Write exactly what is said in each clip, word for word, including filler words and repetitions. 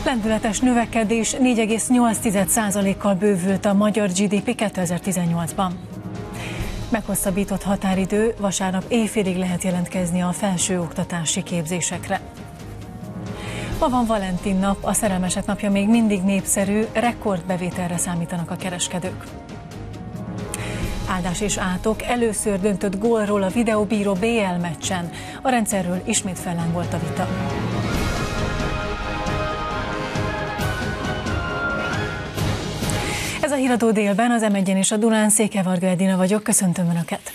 Lendületes növekedés, négy egész nyolc százalékkal bővült a magyar gé dé pé kétezer-tizennyolcban. Meghosszabbított határidő, vasárnap éjfélig lehet jelentkezni a felsőoktatási képzésekre. Ma van Valentin nap, a szerelmesek napja még mindig népszerű, rekordbevételre számítanak a kereskedők. Áldás és átok, először döntött gólról a videóbíró bé el meccsen. A rendszerről ismét fellángolt a vita. Ez a Híradó délben, az em egyen és a Dunán, Székely-Varga Edina vagyok, köszöntöm Önöket!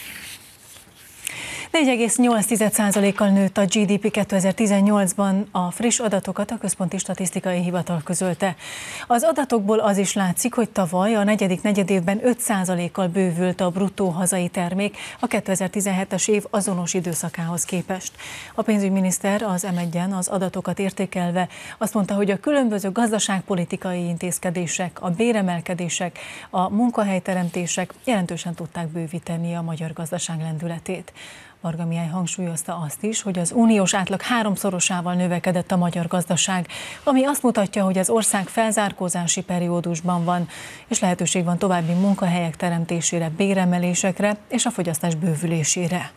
négy egész nyolc százalékkal nőtt a gé dé pé kétezer-tizennyolcban, a friss adatokat a Központi Statisztikai Hivatal közölte. Az adatokból az is látszik, hogy tavaly a negyedik negyedévben öt százalékkal bővült a bruttó hazai termék a kétezer-tizenhetes év azonos időszakához képest. A pénzügyminiszter az em egyen az adatokat értékelve azt mondta, hogy a különböző gazdaságpolitikai intézkedések, a béremelkedések, a munkahelyteremtések jelentősen tudták bővíteni a magyar gazdaság lendületét. Varga Mihály hangsúlyozta azt is, hogy az uniós átlag háromszorosával növekedett a magyar gazdaság, ami azt mutatja, hogy az ország felzárkózási periódusban van, és lehetőség van további munkahelyek teremtésére, béremelésekre és a fogyasztás bővülésére.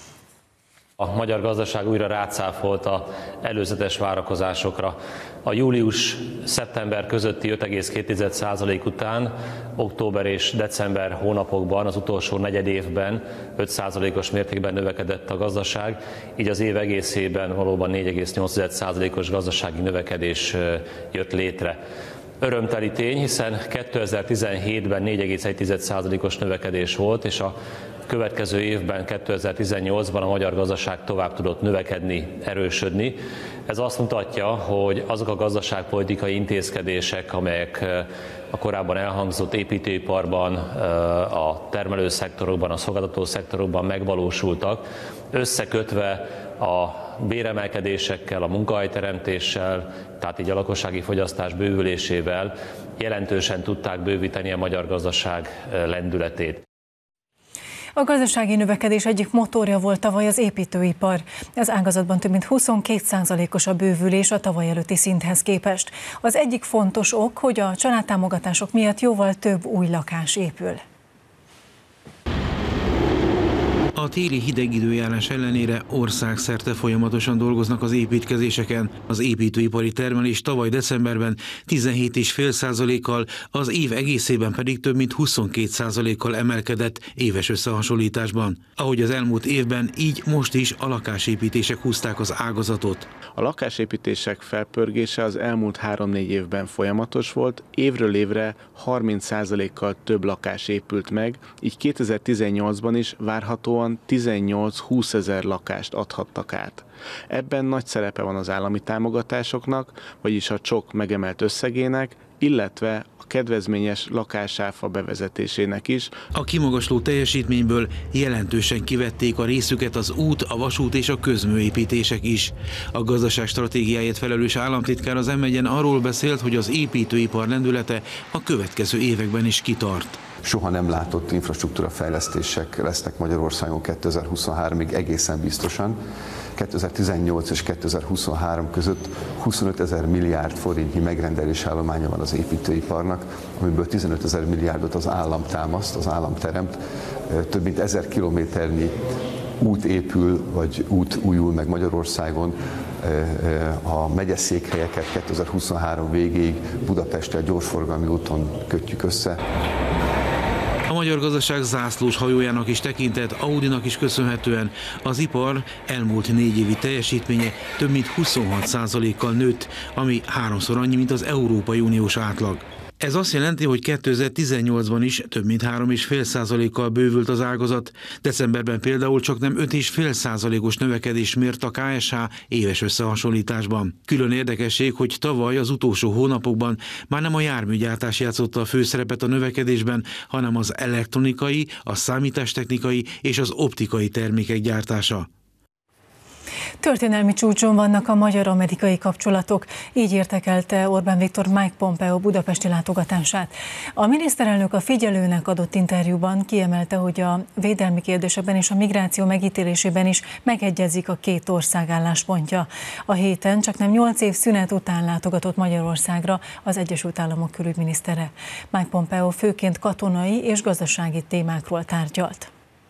A magyar gazdaság újra rácáfolt az előzetes várakozásokra. A július-szeptember közötti öt egész két százalék után október és december hónapokban, az utolsó negyed évben öt százalékos mértékben növekedett a gazdaság, így az év egészében valóban négy egész nyolc százalékos gazdasági növekedés jött létre. Örömteli tény, hiszen kétezer-tizenhétben négy egész egy százalékos növekedés volt, és a következő évben, kétezer-tizennyolcban a magyar gazdaság tovább tudott növekedni, erősödni. Ez azt mutatja, hogy azok a gazdaságpolitikai intézkedések, amelyek a korábban elhangzott építőiparban, a termelőszektorokban, a szolgáltató szektorokban megvalósultak, összekötve a béremelkedésekkel, a munkahelyteremtéssel, tehát így a lakossági fogyasztás bővülésével jelentősen tudták bővíteni a magyar gazdaság lendületét. A gazdasági növekedés egyik motorja volt tavaly az építőipar. Az ágazatban több mint huszonkét százalékos a bővülés a tavaly előtti szinthez képest. Az egyik fontos ok, hogy a családtámogatások miatt jóval több új lakás épül. A téli hideg időjárás ellenére országszerte folyamatosan dolgoznak az építkezéseken. Az építőipari termelés tavaly decemberben tizenhét egész öt százalékkal, az év egészében pedig több mint huszonkét százalékkal emelkedett éves összehasonlításban. Ahogy az elmúlt évben, így most is a lakásépítések húzták az ágazatot. A lakásépítések felpörgése az elmúlt három-négy évben folyamatos volt, évről évre harminc százalékkal több lakás épült meg, így kétezer-tizennyolcban is várhatóan tizennyolc-húsz ezer lakást adhattak át. Ebben nagy szerepe van az állami támogatásoknak, vagyis a csok megemelt összegének, illetve a kedvezményes lakásáfa bevezetésének is. A kimagasló teljesítményből jelentősen kivették a részüket az út, a vasút és a közműépítések is. A gazdaság stratégiáért felelős államtitkár az em egyen arról beszélt, hogy az építőipar lendülete a következő években is kitart. Soha nem látott infrastruktúra fejlesztések lesznek Magyarországon kétezer-huszonháromig egészen biztosan. kétezer-tizennyolc és kétezer-huszonhárom között huszonöt ezer milliárd forintnyi megrendelés állománya van az építőiparnak, amiből tizenöt ezer milliárdot az állam támaszt, az állam teremt. Több mint ezer kilométernyi út épül, vagy út újul meg Magyarországon. A megyeszékhelyeket kétezer-huszonhárom végéig Budapesttel gyorsforgalmi úton kötjük össze. A magyar gazdaság zászlós hajójának is tekintett, Audinak is köszönhetően az ipar elmúlt négy évi teljesítménye több mint huszonhat százalékkal nőtt, ami háromszor annyi, mint az Európai Uniós átlag. Ez azt jelenti, hogy kétezer-tizennyolcban is több mint három egész öt százalékkal bővült az ágazat. Decemberben például csaknem öt egész öt százalékos növekedés mért a ká es há éves összehasonlításban. Külön érdekesség, hogy tavaly az utolsó hónapokban már nem a járműgyártás játszotta a főszerepet a növekedésben, hanem az elektronikai, a számítástechnikai és az optikai termékek gyártása. Történelmi csúcson vannak a magyar-amerikai kapcsolatok, így értékelte Orbán Viktor Mike Pompeo budapesti látogatását. A miniszterelnök a Figyelőnek adott interjúban kiemelte, hogy a védelmi kérdésekben és a migráció megítélésében is megegyezik a két ország álláspontja. A héten csaknem nyolc év szünet után látogatott Magyarországra az Egyesült Államok külügyminisztere. Mike Pompeo főként katonai és gazdasági témákról tárgyalt.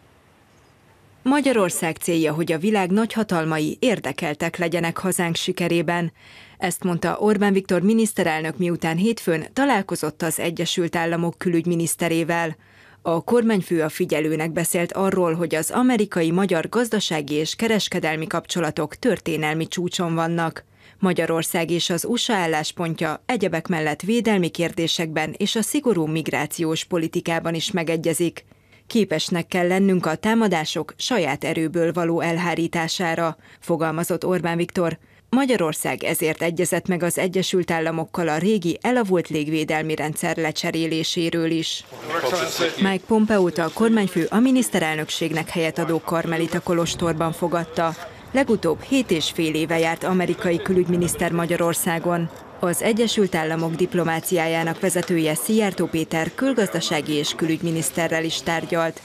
Magyarország célja, hogy a világ nagyhatalmai érdekeltek legyenek hazánk sikerében. Ezt mondta Orbán Viktor miniszterelnök, miután hétfőn találkozott az Egyesült Államok külügyminiszterével. A kormányfő a Figyelőnek beszélt arról, hogy az amerikai-magyar gazdasági és kereskedelmi kapcsolatok történelmi csúcson vannak. Magyarország és az u es á álláspontja egyebek mellett védelmi kérdésekben és a szigorú migrációs politikában is megegyezik. Képesnek kell lennünk a támadások saját erőből való elhárítására, fogalmazott Orbán Viktor. Magyarország ezért egyezett meg az Egyesült Államokkal a régi elavult légvédelmi rendszer lecseréléséről is. Mike Pompeót a kormányfő a miniszterelnökségnek helyet adó Karmelita kolostorban fogadta. Legutóbb hét és fél éve járt amerikai külügyminiszter Magyarországon. Az Egyesült Államok diplomáciájának vezetője Szijjártó Péter külgazdasági és külügyminiszterrel is tárgyalt.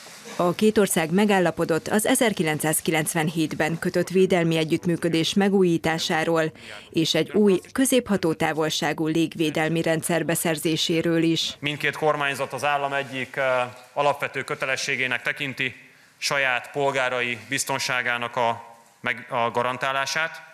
A két ország megállapodott az ezerkilencszázkilencvenhétben kötött védelmi együttműködés megújításáról és egy új középhatótávolságú légvédelmi rendszer beszerzéséről is. Mindkét kormányzat az állam egyik alapvető kötelességének tekinti saját polgárai biztonságának a, meg, a garantálását.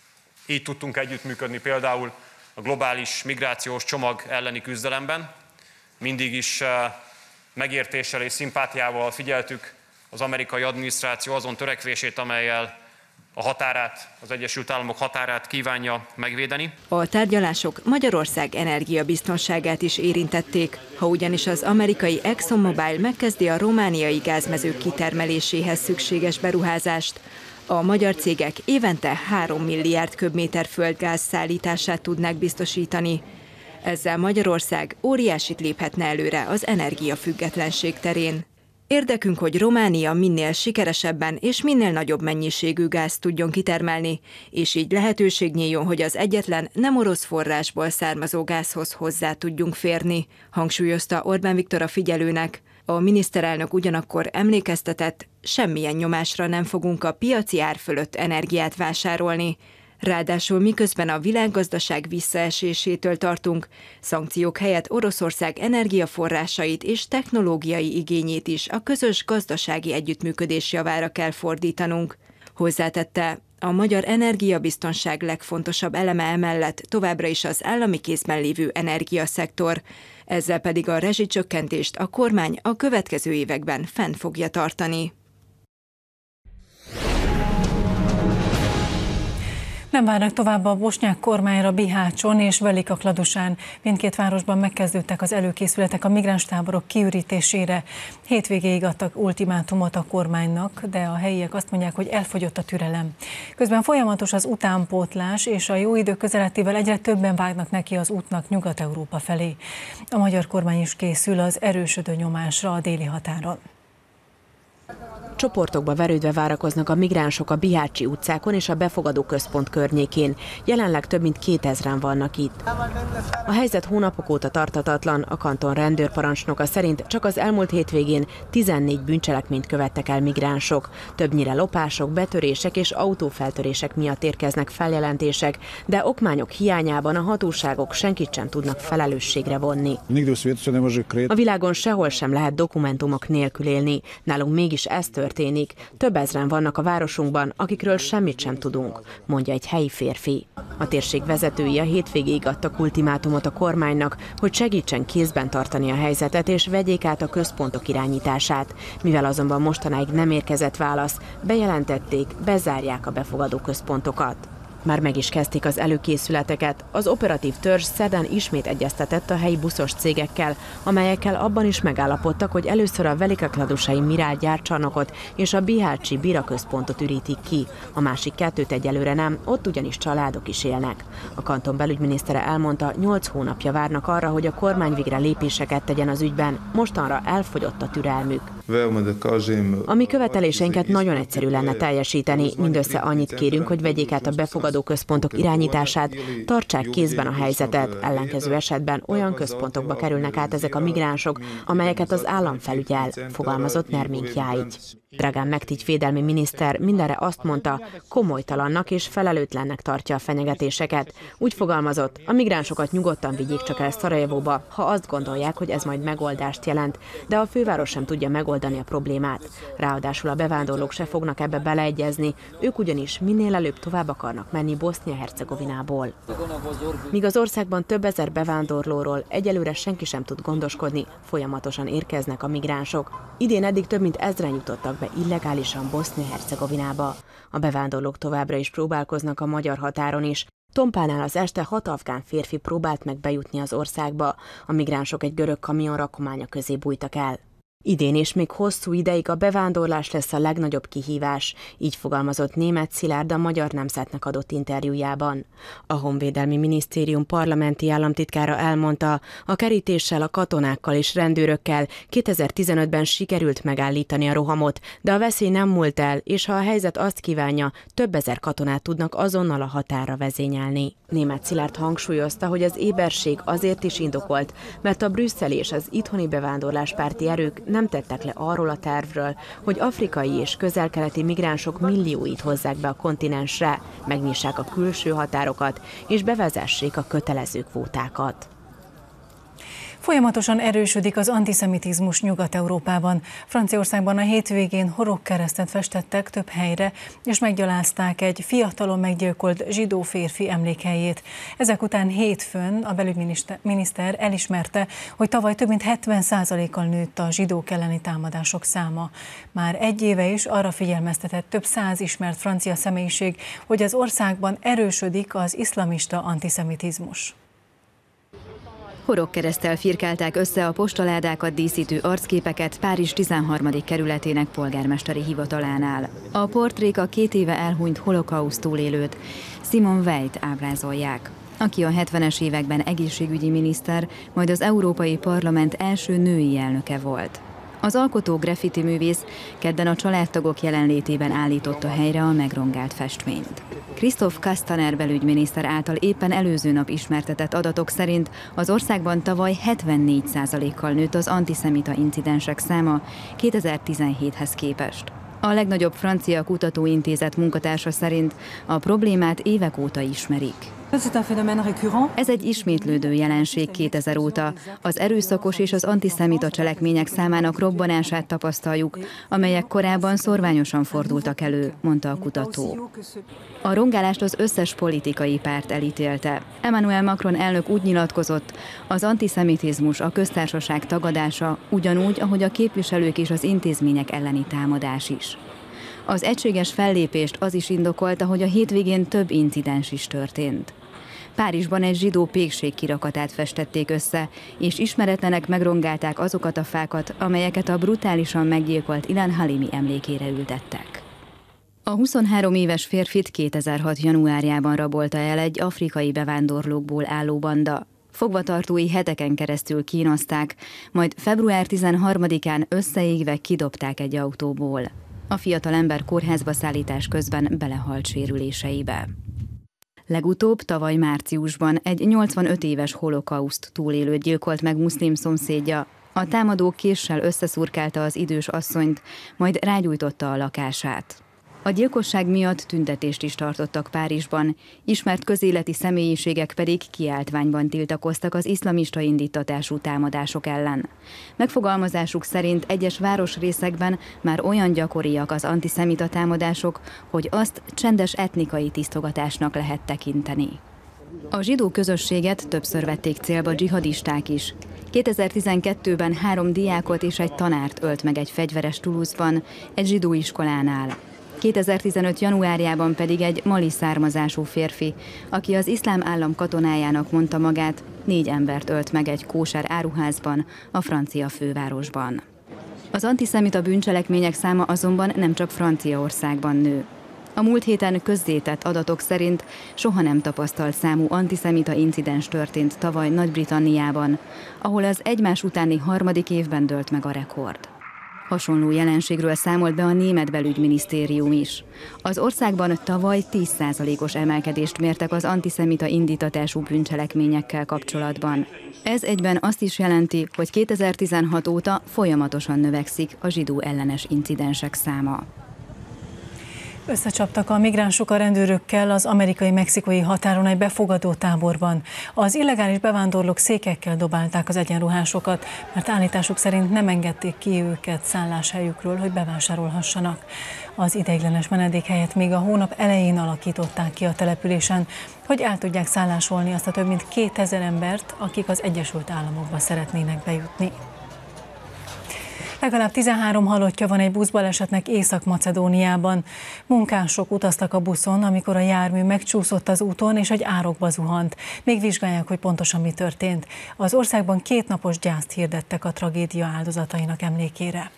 Így tudtunk együttműködni például a globális migrációs csomag elleni küzdelemben. Mindig is megértéssel és szimpátiával figyeltük az amerikai adminisztráció azon törekvését, amellyel a határát, az Egyesült Államok határát kívánja megvédeni. A tárgyalások Magyarország energiabiztonságát is érintették, ha ugyanis az amerikai ExxonMobil megkezdi a romániai gázmezők kitermeléséhez szükséges beruházást, a magyar cégek évente három milliárd köbméter földgáz szállítását tudnák biztosítani. Ezzel Magyarország óriásit léphetne előre az energiafüggetlenség terén. Érdekünk, hogy Románia minél sikeresebben és minél nagyobb mennyiségű gázt tudjon kitermelni, és így lehetőség nyíljon, hogy az egyetlen nem orosz forrásból származó gázhoz hozzá tudjunk férni, hangsúlyozta Orbán Viktor a Figyelőnek. A miniszterelnök ugyanakkor emlékeztetett, semmilyen nyomásra nem fogunk a piaci ár fölött energiát vásárolni. Ráadásul miközben a világgazdaság visszaesésétől tartunk, szankciók helyett Oroszország energiaforrásait és technológiai igényét is a közös gazdasági együttműködés javára kell fordítanunk. Hozzátette, a magyar energiabiztonság legfontosabb eleme emellett továbbra is az állami kézben lévő energiaszektor, ezzel pedig a rezsicsökkentést a kormány a következő években fenn fogja tartani. Nem várnak tovább a bosnyák kormányra Bihácson és Velikakladusán. Mindkét városban megkezdődtek az előkészületek a migránstáborok kiürítésére. Hétvégéig adtak ultimátumot a kormánynak, de a helyiek azt mondják, hogy elfogyott a türelem. Közben folyamatos az utánpótlás, és a jó idő közelettével egyre többen vágnak neki az útnak Nyugat-Európa felé. A magyar kormány is készül az erősödő nyomásra a déli határon. Csoportokba verődve várakoznak a migránsok a Bihácsi utcákon és a befogadó központ környékén. Jelenleg több mint kétezren vannak itt. A helyzet hónapok óta tarthatatlan, a kanton rendőrparancsnoka szerint csak az elmúlt hétvégén tizennégy bűncselekményt követtek el migránsok. Többnyire lopások, betörések és autófeltörések miatt érkeznek feljelentések, de okmányok hiányában a hatóságok senkit sem tudnak felelősségre vonni. A világon sehol sem lehet dokumentumok nélkül élni, nálunk mégis ez történik. Történik. Több ezren vannak a városunkban, akikről semmit sem tudunk, mondja egy helyi férfi. A térség vezetői a hétvégéig adtak ultimátumot a kormánynak, hogy segítsen kézben tartani a helyzetet és vegyék át a központok irányítását. Mivel azonban mostanáig nem érkezett válasz, bejelentették, bezárják a befogadó központokat. Már meg is kezdték az előkészületeket. Az operatív törzs szerdán ismét egyeztetett a helyi buszos cégekkel, amelyekkel abban is megállapodtak, hogy először a velikakladusai Mirál gyárcsarnokot és a bihácsi Bira központot ürítik ki. A másik kettőt egyelőre nem, ott ugyanis családok is élnek. A kanton belügyminisztere elmondta, nyolc hónapja várnak arra, hogy a kormány végre lépéseket tegyen az ügyben, mostanra elfogyott a türelmük. A mi követeléseinket nagyon egyszerű lenne teljesíteni. Mindössze annyit kérünk, hogy vegyék át a befogadó központok irányítását, tartsák kézben a helyzetet, ellenkező esetben olyan központokba kerülnek át ezek a migránsok, amelyeket az állam felügyel, fogalmazott Nermin Kjáigy. Dragan Mektigy védelmi miniszter mindenre azt mondta, komolytalannak és felelőtlennek tartja a fenyegetéseket. Úgy fogalmazott, a migránsokat nyugodtan vigyék csak el Szarajevóba, ha azt gondolják, hogy ez majd megoldást jelent, de a főváros sem tudja megoldani a problémát. Ráadásul a bevándorlók se fognak ebbe beleegyezni, ők ugyanis minél előbb tovább akarnak menni Bosznia-Hercegovinából. Míg az országban több ezer bevándorlóról egyelőre senki sem tud gondoskodni, folyamatosan érkeznek a migránsok. Idén eddig több mint ezren jutottak be illegálisan Bosznia-Hercegovinába. A bevándorlók továbbra is próbálkoznak a magyar határon is. Tompánál az este hat afgán férfi próbált meg bejutni az országba. A migránsok egy görög kamion rakománya közé bújtak el. Idén és még hosszú ideig a bevándorlás lesz a legnagyobb kihívás, így fogalmazott Németh Szilárd a Magyar Nemzetnek adott interjújában. A Honvédelmi Minisztérium parlamenti államtitkára elmondta, a kerítéssel, a katonákkal és rendőrökkel kétezer-tizenötben sikerült megállítani a rohamot, de a veszély nem múlt el, és ha a helyzet azt kívánja, több ezer katonát tudnak azonnal a határra vezényelni. Németh Szilárd hangsúlyozta, hogy az éberség azért is indokolt, mert a brüsszeli és az itthoni bevándorláspárti erők nem tettek le arról a tervről, hogy afrikai és közel-keleti migránsok millióit hozzák be a kontinensre, megnyissák a külső határokat és bevezessék a kötelező kvótákat. Folyamatosan erősödik az antiszemitizmus Nyugat-Európában. Franciaországban a hétvégén horogkeresztet festettek több helyre, és meggyalázták egy fiatalon meggyilkolt zsidó férfi emlékhelyét. Ezek után hétfőn a belügyminiszter elismerte, hogy tavaly több mint hetven százalékkal nőtt a zsidók elleni támadások száma. Már egy éve is arra figyelmeztetett több száz ismert francia személyiség, hogy az országban erősödik az iszlamista antiszemitizmus. Horogkereszttel firkálták össze a postaládákat díszítő arcképeket Párizs tizenharmadik kerületének polgármesteri hivatalánál. A portrék a két éve elhunyt holokauszt túlélőt, Simone Veil-t ábrázolják, aki a hetvenes években egészségügyi miniszter, majd az Európai Parlament első női elnöke volt. Az alkotó graffiti művész kedden a családtagok jelenlétében állította helyre a megrongált festményt. Christophe Castaner belügyminiszter által éppen előző nap ismertetett adatok szerint az országban tavaly hetvennégy százalékkal nőtt az antiszemita incidensek száma kétezer-tizenhéthez képest. A legnagyobb francia kutatóintézet munkatársa szerint a problémát évek óta ismerik. Ez egy ismétlődő jelenség kétezer óta. Az erőszakos és az antiszemita cselekmények számának robbanását tapasztaljuk, amelyek korábban szorványosan fordultak elő, mondta a kutató. A rongálást az összes politikai párt elítélte. Emmanuel Macron elnök úgy nyilatkozott, az antiszemitizmus a köztársaság tagadása, ugyanúgy, ahogy a képviselők és az intézmények elleni támadás is. Az egységes fellépést az is indokolta, hogy a hétvégén több incidens is történt. Párizsban egy zsidó pékség kirakatát festették össze, és ismeretlenek megrongálták azokat a fákat, amelyeket a brutálisan meggyilkolt Ilan Halimi emlékére ültettek. A huszonhárom éves férfit kétezer-hat januárjában rabolta el egy afrikai bevándorlókból álló banda. Fogvatartói heteken keresztül kínozták, majd február tizenharmadikán összeégve kidobták egy autóból. A fiatal ember kórházba szállítás közben belehalt sérüléseibe. Legutóbb tavaly márciusban egy nyolcvanöt éves holokauszt túlélőt gyilkolt meg muszlim szomszédja. A támadó késsel összeszurkálta az idős asszonyt, majd rágyújtotta a lakását. A gyilkosság miatt tüntetést is tartottak Párizsban, ismert közéleti személyiségek pedig kiáltványban tiltakoztak az iszlamista indítatású támadások ellen. Megfogalmazásuk szerint egyes városrészekben már olyan gyakoriak az antiszemita támadások, hogy azt csendes etnikai tisztogatásnak lehet tekinteni. A zsidó közösséget többször vették célba dzsihadisták is. kétezer-tizenkettőben három diákot és egy tanárt ölt meg egy fegyveres Toulouse-ban, egy zsidó iskolánál. kétezer-tizenöt januárjában pedig egy mali származású férfi, aki az iszlám állam katonájának mondta magát, négy embert ölt meg egy kóser áruházban, a francia fővárosban. Az antiszemita bűncselekmények száma azonban nem csak Franciaországban nő. A múlt héten közzétett adatok szerint soha nem tapasztalt számú antiszemita incidens történt tavaly Nagy-Britanniában, ahol az egymás utáni harmadik évben dőlt meg a rekord. Hasonló jelenségről számolt be a német belügyminisztérium is. Az országban tavaly tíz százalékos emelkedést mértek az antiszemita indítatású bűncselekményekkel kapcsolatban. Ez egyben azt is jelenti, hogy kétezer-tizenhat óta folyamatosan növekszik a zsidó ellenes incidensek száma. Összecsaptak a migránsok a rendőrökkel az amerikai-mexikói határon egy befogadó táborban. Az illegális bevándorlók székekkel dobálták az egyenruhásokat, mert állításuk szerint nem engedték ki őket szálláshelyükről, hogy bevásárolhassanak. Az ideiglenes menedékhelyet még a hónap elején alakították ki a településen, hogy el tudják szállásolni azt a több mint kétezer embert, akik az Egyesült Államokba szeretnének bejutni. Legalább tizenhárom halottja van egy buszbalesetnek Észak-Macedóniában. Munkások utaztak a buszon, amikor a jármű megcsúszott az úton és egy árokba zuhant. Még vizsgálják, hogy pontosan mi történt. Az országban kétnapos gyászt hirdettek a tragédia áldozatainak emlékére.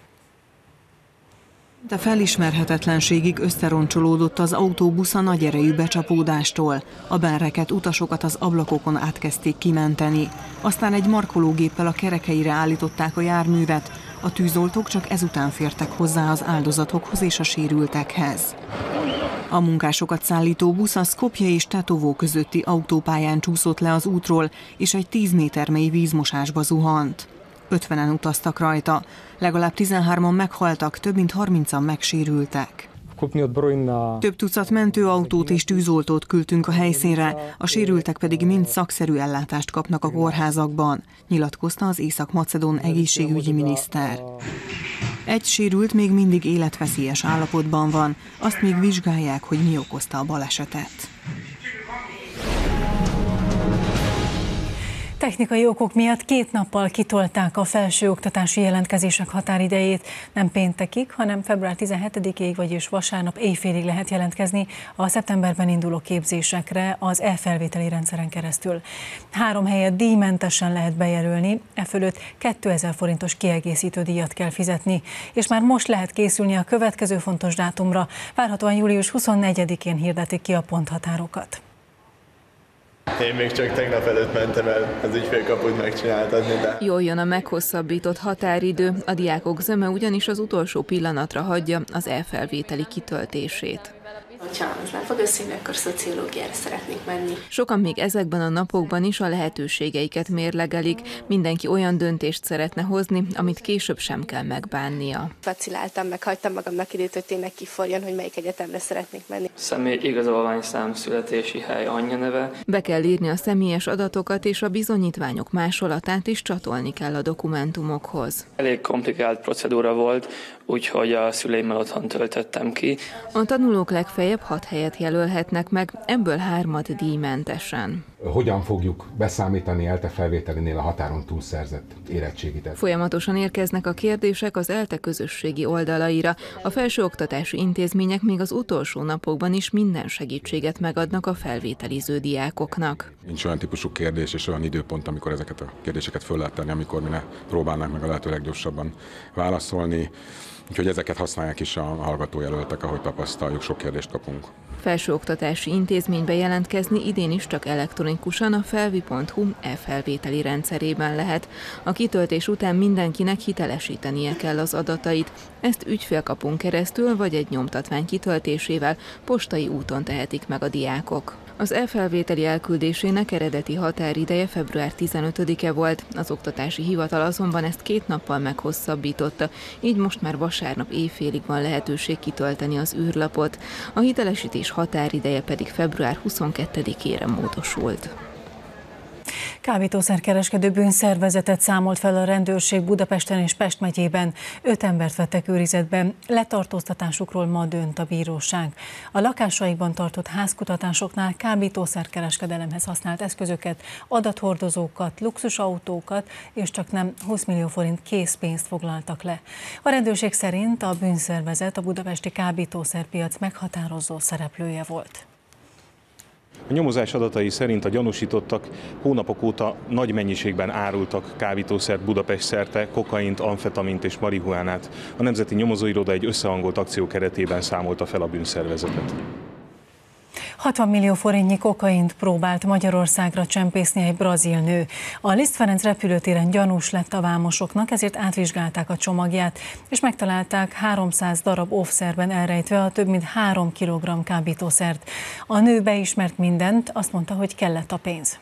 De felismerhetetlenségig összeroncsolódott az autóbusz a nagy erejű becsapódástól. A benrekedt utasokat az ablakokon átkezdték kimenteni. Aztán egy markológéppel a kerekeire állították a járművet. A tűzoltók csak ezután fértek hozzá az áldozatokhoz és a sérültekhez. A munkásokat szállító busz a Skopje és Tetovo közötti autópályán csúszott le az útról, és egy tíz méter mély vízmosásba zuhant. ötvenen utaztak rajta, legalább tizenhárman meghaltak, több mint harmincan megsérültek. Több tucat mentőautót és tűzoltót küldtünk a helyszínre, a sérültek pedig mind szakszerű ellátást kapnak a kórházakban, nyilatkozta az észak-macedón egészségügyi miniszter. Egy sérült még mindig életveszélyes állapotban van, azt még vizsgálják, hogy mi okozta a balesetet. Technikai okok miatt két nappal kitolták a felsőoktatási jelentkezések határidejét. Nem péntekig, hanem február tizenhetedikéig, vagyis vasárnap éjfélig lehet jelentkezni a szeptemberben induló képzésekre az e-felvételi rendszeren keresztül. Három helyet díjmentesen lehet bejelölni, e fölött kétezer forintos kiegészítő díjat kell fizetni, és már most lehet készülni a következő fontos dátumra. Várhatóan július huszonnegyedikén hirdetik ki a ponthatárokat. Én még csak tegnap előtt mentem el az ügyfélkaput megcsináltatni, de... Jól jön a meghosszabbított határidő, a diákok zöme ugyanis az utolsó pillanatra hagyja az e-felvételi kitöltését. Ha az nem fog összejönni, akkor szociológiára szeretnék menni. Sokan még ezekben a napokban is a lehetőségeiket mérlegelik. Mindenki olyan döntést szeretne hozni, amit később sem kell megbánnia. Vaciláltam, meg hagytam magamnak időt, hogy tényleg kiforjon, hogy melyik egyetemre szeretnék menni. Személy igazolványszám, születési hely, anyjaneve. Be kell írni a személyes adatokat, és a bizonyítványok másolatát is csatolni kell a dokumentumokhoz. Elég komplikált procedúra volt, úgyhogy a szüleimmel otthon töltöttem ki. A tanulók legfeljebb hat helyet jelölhetnek meg, ebből hármat díjmentesen. Hogyan fogjuk beszámítani ELTE felvételinél a határon túl szerzett érettségit? Folyamatosan érkeznek a kérdések az ELTE közösségi oldalaira. A felsőoktatási intézmények még az utolsó napokban is minden segítséget megadnak a felvételiző diákoknak. Nincs olyan típusú kérdés és olyan időpont, amikor ezeket a kérdéseket föl lehet tenni, amikor mi ne próbálnánk meg a lehető leggyorsabban válaszolni. Úgyhogy ezeket használják is a hallgatójelöltek, ahogy tapasztaljuk, sok kérdést kapunk. Felsőoktatási intézménybe jelentkezni idén is csak elektronikusan a felvi pont hu e-felvételi rendszerében lehet. A kitöltés után mindenkinek hitelesítenie kell az adatait. Ezt ügyfélkapun keresztül vagy egy nyomtatvány kitöltésével postai úton tehetik meg a diákok. Az e-felvételi elküldésének eredeti határideje február tizenötödike volt, az oktatási hivatal azonban ezt két nappal meghosszabbította, így most már vasárnap éjfélig van lehetőség kitölteni az űrlapot, a hitelesítés határideje pedig február huszonkettedikére módosult. Kábítószerkereskedő bűnszervezetet számolt fel a rendőrség Budapesten és Pest megyében. Öt embert vettek őrizetbe, letartóztatásukról ma dönt a bíróság. A lakásaikban tartott házkutatásoknál kábítószerkereskedelemhez használt eszközöket, adathordozókat, luxusautókat és csak nem húsz millió forint készpénzt foglaltak le. A rendőrség szerint a bűnszervezet a budapesti kábítószerpiac meghatározó szereplője volt. A nyomozás adatai szerint a gyanúsítottak hónapok óta nagy mennyiségben árultak kábítószert Budapest szerte, kokaint, amfetamint és marihuánát. A Nemzeti Nyomozóiroda egy összehangolt akció keretében számolta fel a bűnszervezetet. hatvan millió forintnyi kokaint próbált Magyarországra csempészni egy brazil nő. A Liszt Ferenc repülőtéren gyanús lett a vámosoknak, ezért átvizsgálták a csomagját, és megtalálták háromszáz darab óvszerben elrejtve a több mint három kilogramm kábítószert. A nő beismert mindent, azt mondta, hogy kellett a pénz.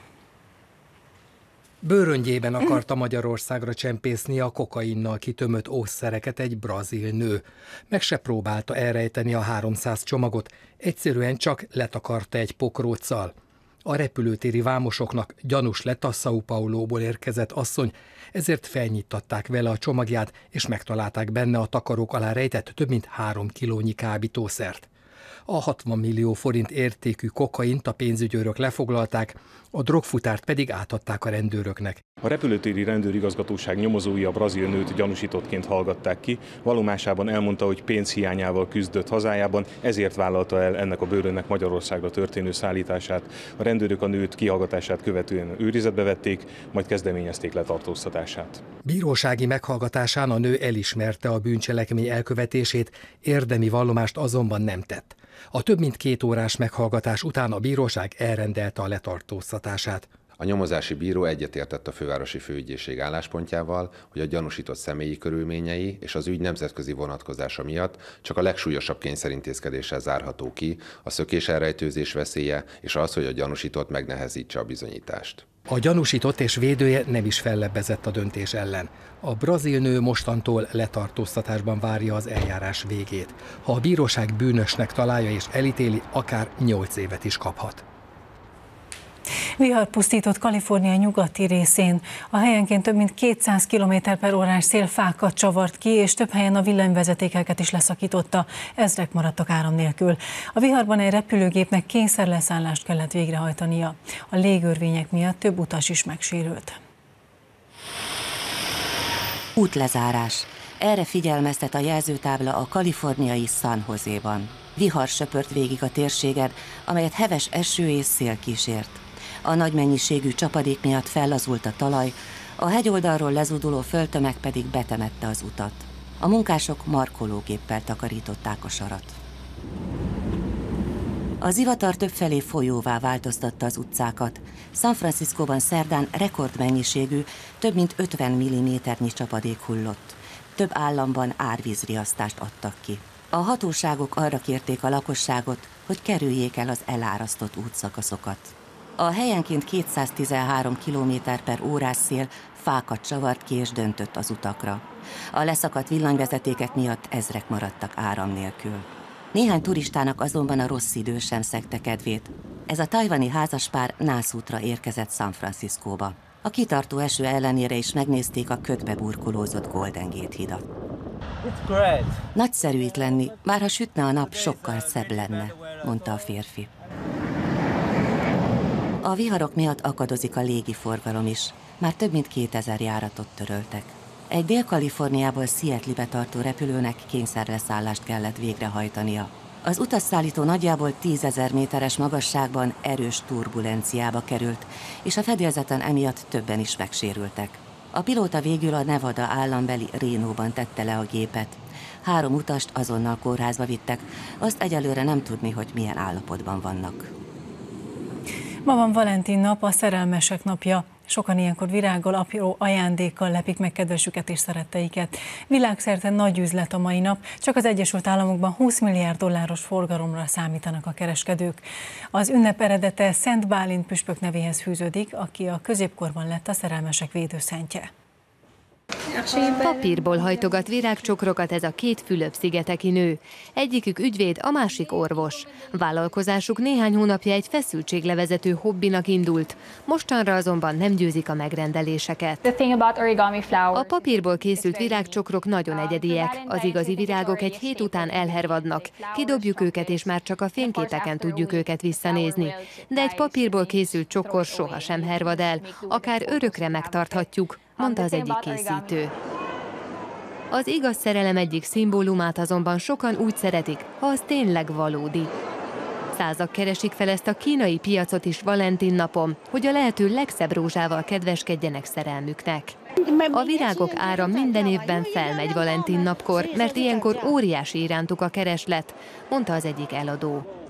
Bőröngyében akarta Magyarországra csempészni a kokainnal kitömött óvszereket egy brazil nő. Meg se próbálta elrejteni a háromszáz csomagot, egyszerűen csak letakarta egy pokróccal. A repülőtéri vámosoknak gyanús lett a São Paulo-ból érkezett asszony, ezért felnyittatták vele a csomagját, és megtalálták benne a takarók alá rejtett több mint három kilónyi kábítószert. A hatvan millió forint értékű kokaint a pénzügyőrök lefoglalták, a drogfutárt pedig átadták a rendőröknek. A repülőtéri rendőrigazgatóság nyomozói a brazil nőt gyanúsítottként hallgatták ki. Vallomásában elmondta, hogy pénzhiányával küzdött hazájában, ezért vállalta el ennek a bőrönnek Magyarországra történő szállítását. A rendőrök a nőt kihallgatását követően őrizetbe vették, majd kezdeményezték letartóztatását. Bírósági meghallgatásán a nő elismerte a bűncselekmény elkövetését, érdemi vallomást azonban nem tett. A több mint két órás meghallgatás után a bíróság elrendelte a letartóztatását. A nyomozási bíró egyetértett a fővárosi főügyészség álláspontjával, hogy a gyanúsított személyi körülményei és az ügy nemzetközi vonatkozása miatt csak a legsúlyosabb kényszerintézkedéssel zárható ki, a szökés elrejtőzés veszélye és az, hogy a gyanúsított megnehezítse a bizonyítást. A gyanúsított és védője nem is fellebbezett a döntés ellen. A brazil nő mostantól letartóztatásban várja az eljárás végét. Ha a bíróság bűnösnek találja és elítéli, akár nyolc évet is kaphat. Vihar pusztított Kalifornia nyugati részén. A helyenként több mint kétszáz kilométer per órás szél fákat csavart ki, és több helyen a villanyvezetékeket is leszakította. Ezrek maradtak áram nélkül. A viharban egy repülőgépnek kényszerleszállást kellett végrehajtania. A légörvények miatt több utas is megsérült. Útlezárás. Erre figyelmeztet a jelzőtábla a kaliforniai San Joséban. Vihar söpört végig a térségen, amelyet heves eső és szél kísért. A nagy mennyiségű csapadék miatt fellazult a talaj, a hegyoldalról lezúduló földtömeg pedig betemette az utat. A munkások markológéppel takarították a sarat. A zivatar többfelé folyóvá változtatta az utcákat. San Franciscóban szerdán rekordmennyiségű, több mint ötven milliméternyi csapadék hullott. Több államban árvízriasztást adtak ki. A hatóságok arra kérték a lakosságot, hogy kerüljék el az elárasztott útszakaszokat. A helyenként kétszáztizenhárom kilométer per órás szél fákat csavart ki és döntött az utakra. A leszakadt villanyvezetékek miatt ezrek maradtak áram nélkül. Néhány turistának azonban a rossz idő sem szegte kedvét. Ez a tajvani házaspár nászútra érkezett San Franciscóba. A kitartó eső ellenére is megnézték a ködbe burkolózott Golden Gate hidat. Nagyszerű itt lenni, bár ha sütne a nap, sokkal szebb lenne, mondta a férfi. A viharok miatt akadozik a légiforgalom is. Már több mint kétezer járatot töröltek. Egy Dél-Kaliforniából Seattle-be tartó repülőnek kényszerleszállást kellett végrehajtania. Az utasszállító nagyjából tízezer méteres magasságban erős turbulenciába került, és a fedélzeten emiatt többen is megsérültek. A pilóta végül a Nevada állambeli Renóban tette le a gépet. Három utast azonnal kórházba vittek, azt egyelőre nem tudni, hogy milyen állapotban vannak. Ma van Valentin nap, a szerelmesek napja. Sokan ilyenkor virággal, apró ajándékkal lepik meg kedvesüket és szeretteiket. Világszerte nagy üzlet a mai nap, csak az Egyesült Államokban húsz milliárd dolláros forgalomra számítanak a kereskedők. Az ünnep eredete Szent Bálint püspök nevéhez fűződik, aki a középkorban lett a szerelmesek védőszentje. Papírból hajtogat virágcsokrokat ez a két Fülöp-szigeteki nő. Egyikük ügyvéd, a másik orvos. Vállalkozásuk néhány hónapja egy feszültséglevezető hobbinak indult. Mostanra azonban nem győzik a megrendeléseket. A papírból készült virágcsokrok nagyon egyediek. Az igazi virágok egy hét után elhervadnak. Kidobjuk őket, és már csak a fényképeken tudjuk őket visszanézni. De egy papírból készült csokor sohasem hervad el. Akár örökre megtarthatjuk, mondta az egyik készítő. Az igaz szerelem egyik szimbólumát azonban sokan úgy szeretik, ha az tényleg valódi. Százak keresik fel ezt a kínai piacot is Valentin napon, hogy a lehető legszebb rózsával kedveskedjenek szerelmüknek. A virágok ára minden évben felmegy Valentin napkor, mert ilyenkor óriási irántuk a kereslet, mondta az egyik eladó.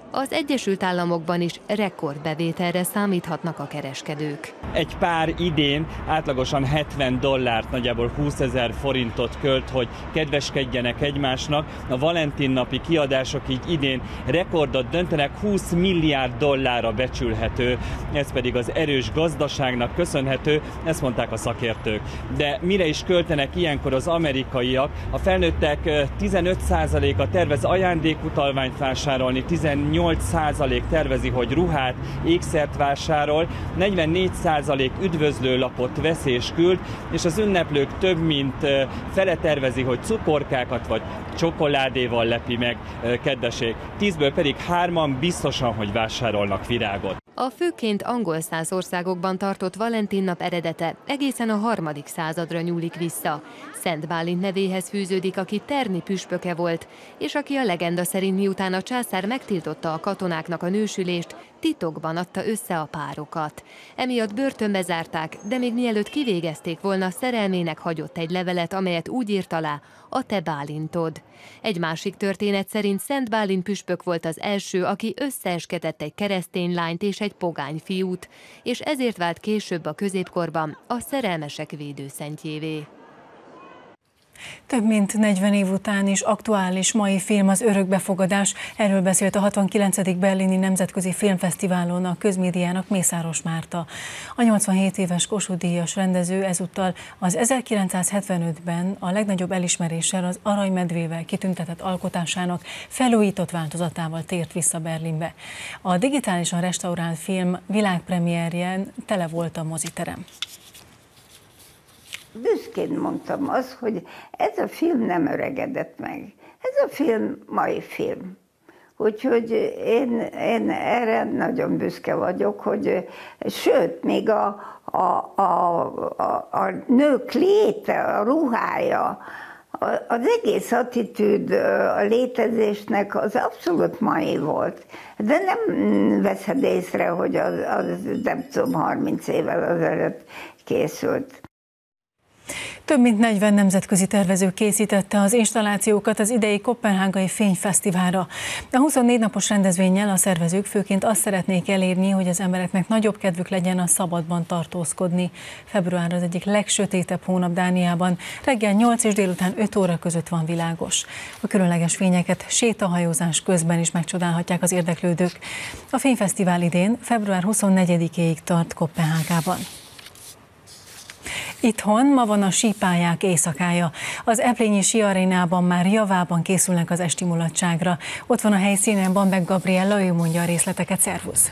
Az Egyesült Államokban is rekordbevételre számíthatnak a kereskedők. Egy pár idén átlagosan hetven dollárt, nagyjából húszezer forintot költ, hogy kedveskedjenek egymásnak. A Valentin napi kiadások így idén rekordot döntenek, húsz milliárd dollárra becsülhető. Ez pedig az erős gazdaságnak köszönhető, ezt mondták a szakértők. De mire is költenek ilyenkor az amerikaiak? A felnőttek tizenöt százaléka tervez ajándékutalványt vásárolni, tizennyolc százalék tervezi, hogy ruhát, ékszert vásárol, negyvennégy százalék üdvözlőlapot vesz és küld, és az ünneplők több mint fele tervezi, hogy cukorkákat vagy csokoládéval lepi meg kedveség. Tízből pedig hárman biztosan, hogy vásárolnak virágot. A főként angol száz országokban tartott Valentin nap eredete egészen a harmadik századra nyúlik vissza. Szent Bálint nevéhez fűződik, aki terni püspöke volt, és aki a legenda szerint miután a császár megtiltotta a katonáknak a nősülést, titokban adta össze a párokat. Emiatt börtönbe zárták, de még mielőtt kivégezték volna, szerelmének hagyott egy levelet, amelyet úgy írt alá: a te Bálintod. Egy másik történet szerint Szent Bálint püspök volt az első, aki összeesketett egy keresztény lányt és egy pogány fiút, és ezért vált később a középkorban a szerelmesek védőszentjévé. Több mint negyven év után is aktuális mai film az Örökbefogadás. Erről beszélt a hatvankilencedik berlini nemzetközi filmfesztiválon a közmédiának Mészáros Márta. A nyolcvanhét éves Kossuth-díjas rendező ezúttal az ezerkilencszázhetvenötben a legnagyobb elismeréssel az Aranymedvével kitüntetett alkotásának felújított változatával tért vissza Berlinbe. A digitálisan restaurált film világpremierjen tele volt a moziterem. Büszkén mondtam azt, hogy ez a film nem öregedett meg. Ez a film mai film. Úgyhogy én, én erre nagyon büszke vagyok, hogy sőt, még a, a, a, a, a nők léte, a ruhája, az egész attitűd a létezésnek az abszolút mai volt. De nem veszed észre, hogy az, az nem tudom, harminc évvel azelőtt készült. Több mint negyven nemzetközi tervező készítette az installációkat az idei Koppenhágai Fényfesztiválra. A huszonnégy napos rendezvénnyel a szervezők főként azt szeretnék elérni, hogy az embereknek nagyobb kedvük legyen a szabadban tartózkodni. Február az egyik legsötétebb hónap Dániában. Reggel nyolc és délután öt óra között van világos. A különleges fényeket sétahajózás közben is megcsodálhatják az érdeklődők. A Fényfesztivál idén február huszonnegyedikéig tart Koppenhágában. Itthon ma van a sípályák éjszakája. Az eplényi síarénában már javában készülnek az esti mulatságra. Ott van a helyszínen Bamberg Gabriella, ő mondja a részleteket. Szervusz!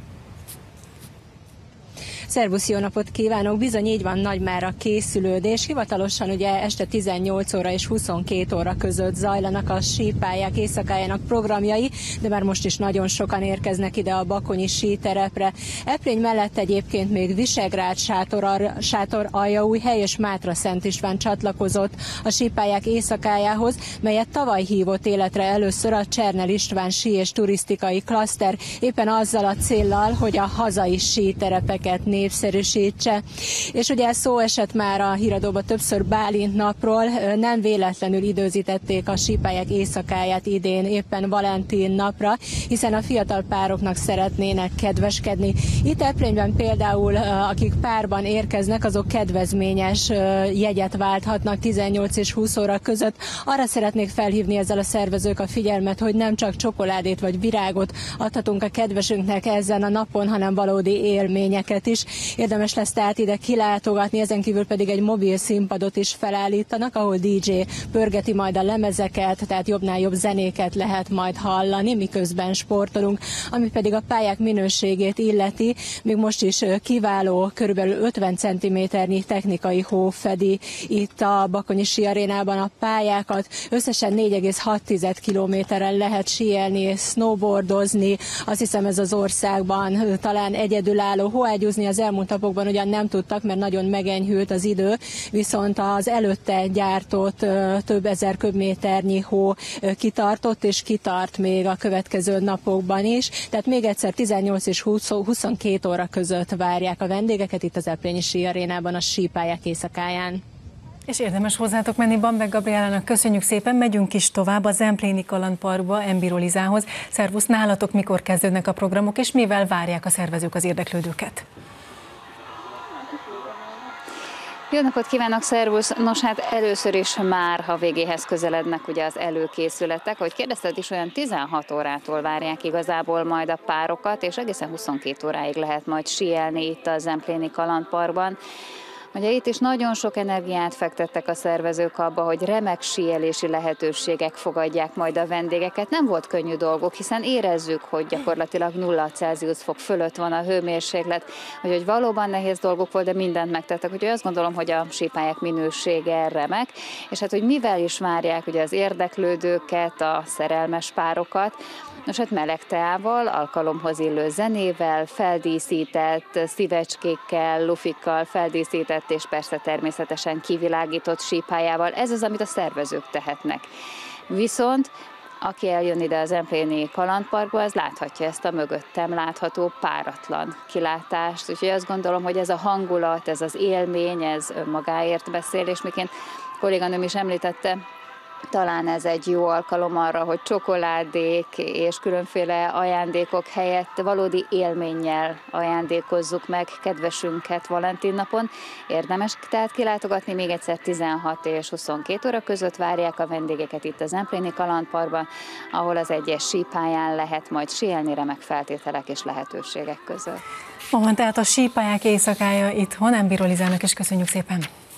Szervusz, jó napot kívánok! Bizony így van nagy már a készülődés. Hivatalosan ugye este tizennyolc óra és huszonkét óra között zajlanak a sípályák éjszakájának programjai, de már most is nagyon sokan érkeznek ide a bakonyi síterepre. Eprény mellett egyébként még Visegrád, Sátor, Sátor Aljaújhely és Mátra Szent István csatlakozott a sípályák éjszakájához, melyet tavaly hívott életre először a Csernel István sí és turisztikai klaszter, éppen azzal a céllal, hogy a hazai síterepeket népszerűsítse. És ugye szó esett már a híradóban többször Bálint napról, nem véletlenül időzítették a sípályák éjszakáját idén éppen Valentin napra, hiszen a fiatal pároknak szeretnének kedveskedni. Itt Eprényben például, akik párban érkeznek, azok kedvezményes jegyet válthatnak tizennyolc és húsz óra között. Arra szeretnék felhívni ezzel a szervezők a figyelmet, hogy nem csak csokoládét vagy virágot adhatunk a kedvesünknek ezen a napon, hanem valódi élményeket is. Érdemes lesz tehát ide kilátogatni, ezen kívül pedig egy mobil színpadot is felállítanak, ahol dé dzsé pörgeti majd a lemezeket, tehát jobbnál jobb zenéket lehet majd hallani, miközben sportolunk. Ami pedig a pályák minőségét illeti, még most is kiváló, körülbelül ötven centiméternyi technikai hó fedi itt a bakonyi síarénában a pályákat. Összesen négy egész hat kilométeren lehet síelni és snowboardozni. Azt hiszem, ez az országban talán egyedülálló. Hóágyúzni az elmúlt napokban ugyan nem tudtak, mert nagyon megenyhült az idő, viszont az előtte gyártott több ezer köbméternyi hó kitartott, és kitart még a következő napokban is. Tehát még egyszer tizennyolc és huszonkét óra között várják a vendégeket itt az Eprényi síarénában a sípályák éjszakáján. És érdemes hozzátok menni, Bamberg Gabriálának köszönjük szépen, megyünk is tovább a Zempléni Kalandparkba, Embirolizához. Szervusz, nálatok mikor kezdődnek a programok, és mivel várják a szervezők az érdeklődőket? Jó napot kívánok, szervusz! Nos, hát először is már, ha végéhez közelednek ugye az előkészületek, ahogy kérdezted is, olyan tizenhat órától várják igazából majd a párokat, és egészen huszonkét óráig lehet majd síelni itt a Zempléni Kalandparkban. Ugye itt is nagyon sok energiát fektettek a szervezők abba, hogy remek síelési lehetőségek fogadják majd a vendégeket. Nem volt könnyű dolgok, hiszen érezzük, hogy gyakorlatilag nulla Celsius fok fölött van a hőmérséklet, úgyhogy valóban nehéz dolgok volt, de mindent megtettek. Úgyhogy azt gondolom, hogy a sípályák minősége remek, és hát hogy mivel is várják ugye az érdeklődőket, a szerelmes párokat. Nos, hát meleg teával, alkalomhoz illő zenével, feldíszített szívecskékkel, lufikkal feldíszített és persze természetesen kivilágított sípályával. Ez az, amit a szervezők tehetnek. Viszont aki eljön ide az Zempléni Kalandparkba, az láthatja ezt a mögöttem látható páratlan kilátást. Úgyhogy azt gondolom, hogy ez a hangulat, ez az élmény, ez önmagáért beszél, és miként kolléganőm is említette, talán ez egy jó alkalom arra, hogy csokoládék és különféle ajándékok helyett valódi élménnyel ajándékozzuk meg kedvesünket Valentin napon. Érdemes tehát kilátogatni, még egyszer tizenhat és huszonkét óra között várják a vendégeket itt a Zempléni Kalandparkban, ahol az egyes sípályán lehet majd síelni remek feltételek és lehetőségek között. Ma van tehát a sípályák éjszakája itthon, Embirolizának is köszönjük szépen!